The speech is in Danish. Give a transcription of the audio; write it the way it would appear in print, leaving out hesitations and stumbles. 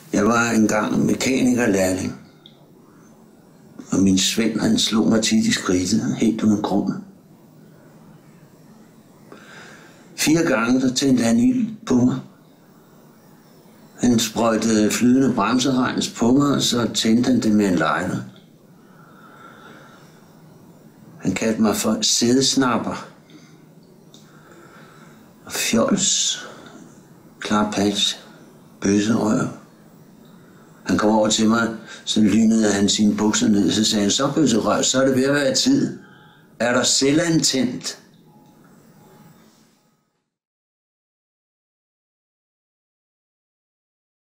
Jeg var engang mekanikerlærling, og min Svend, han slog mig tit i skridtet, helt uden grund. 4 gange, så tændte han ild på mig. Han sprøjtede flydende bremserhegns på mig, og så tændte han det med en lighter. Han kaldte mig for sædesnapper og fjols, klarpatch, bøsserøv. Han kom over til mig, så lynede han sine bukser ned, så sagde han, så bøsserøv, så er det ved at være tid. Er der selvantændt?